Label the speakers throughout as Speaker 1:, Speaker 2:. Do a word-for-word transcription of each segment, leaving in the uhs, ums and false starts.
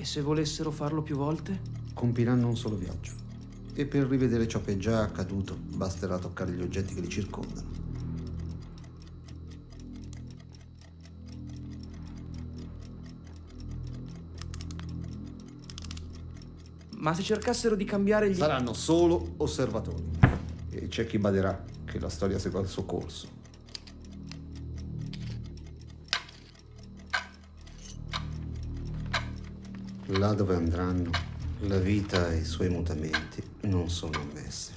Speaker 1: E se volessero farlo più volte?
Speaker 2: Compiranno un solo viaggio. E per rivedere ciò che è già accaduto, basterà toccare gli oggetti che li circondano.
Speaker 1: Ma se cercassero di cambiare gli...
Speaker 2: Saranno solo osservatori. E c'è chi baderà che la storia segua il suo corso. Là dove andranno, la vita e i suoi mutamenti non sono ammessi.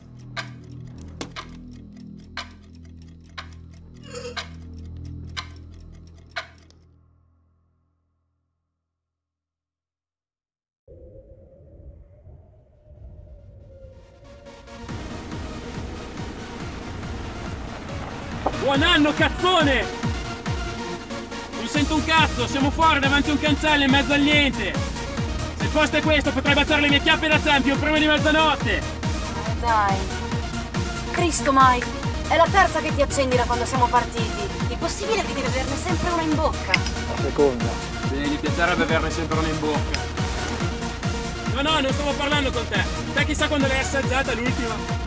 Speaker 3: Buon anno, cazzone! Non sento un cazzo, siamo fuori davanti a un cancello in mezzo al niente. Se il posto è questo, potrei baciare le mie chiappe da champion prima di mezzanotte.
Speaker 4: Eh dai. Cristo, Mike, è la terza che ti accendi da quando siamo partiti. È possibile che devi averne sempre una in bocca?
Speaker 5: La seconda.
Speaker 3: Bene, gli piacerebbe averne sempre una in bocca. No, no, non stavo parlando con te. Te chissà quando l'hai assaggiata l'ultima.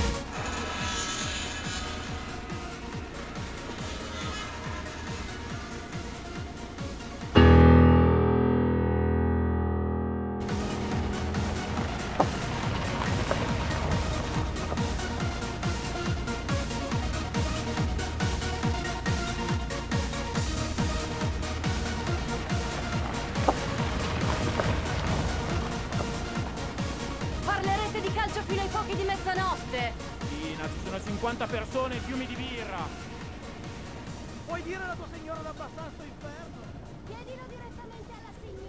Speaker 4: Parlerete di calcio fino ai fuochi di mezzanotte.
Speaker 3: Dina, ci sono cinquanta persone e fiumi di birra.
Speaker 5: Puoi dire alla tua signora da abbassare sto inferno?
Speaker 4: Chiedilo direttamente alla signora.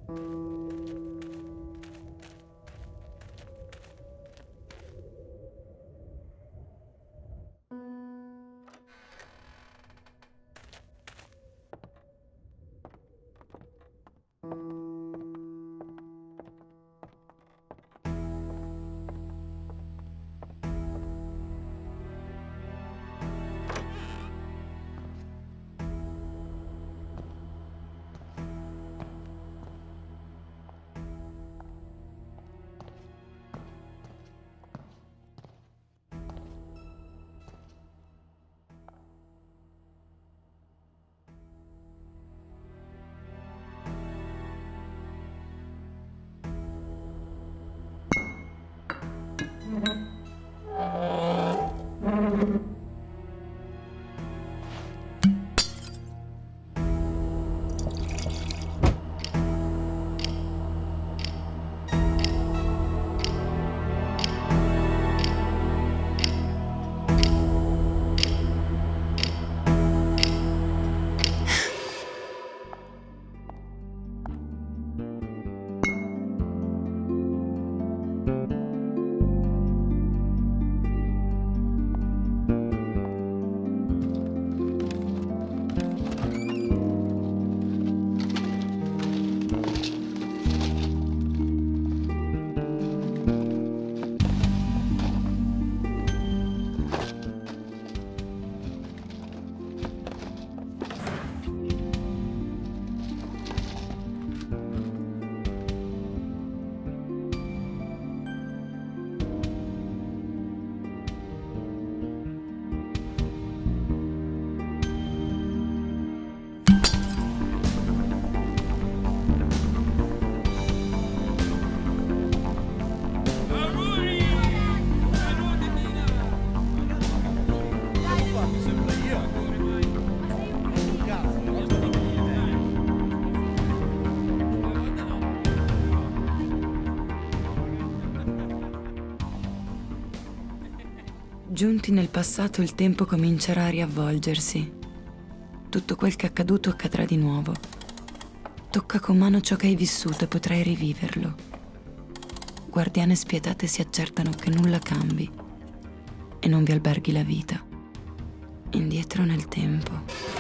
Speaker 6: Giunti nel passato, il tempo comincerà a riavvolgersi. Tutto quel che è accaduto accadrà di nuovo. Tocca con mano ciò che hai vissuto e potrai riviverlo. Guardiane spietate si accertano che nulla cambi e non vi alberghi la vita. Indietro nel tempo.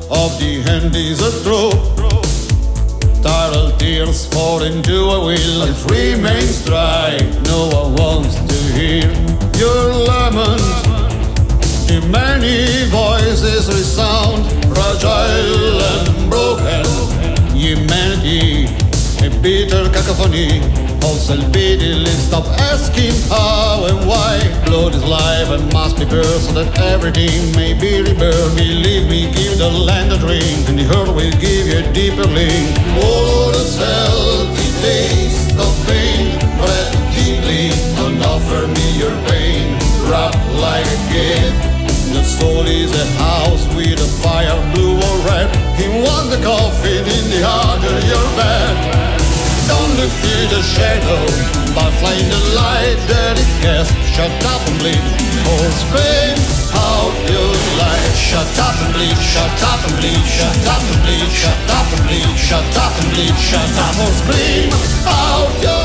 Speaker 7: of the end is a drop. Tidal tears fall into a well, it remains dry. No one wants to hear your lament. The many voices resound, fragile and broken. Humanity, a bitter cacophony of self-pity. Stop asking how and why. Blood is life and must be burned so that everything may be rebirth. Believe me, give the land a drink, and the earth will give you a deeper link. Swallow the salty taste of pain, breathe deeply and offer me your pain. Wrap like a gift. The soul is a house with a fire, blue or red. He wants the coffin in the heart of your bed. Don't look to the shadow, but find the light that it casts. Shut up and bleed, or scream out your life. Shut up and bleed, shut up and bleed, shut up and bleed, shut up and bleed, shut up and bleed, shut up or scream out your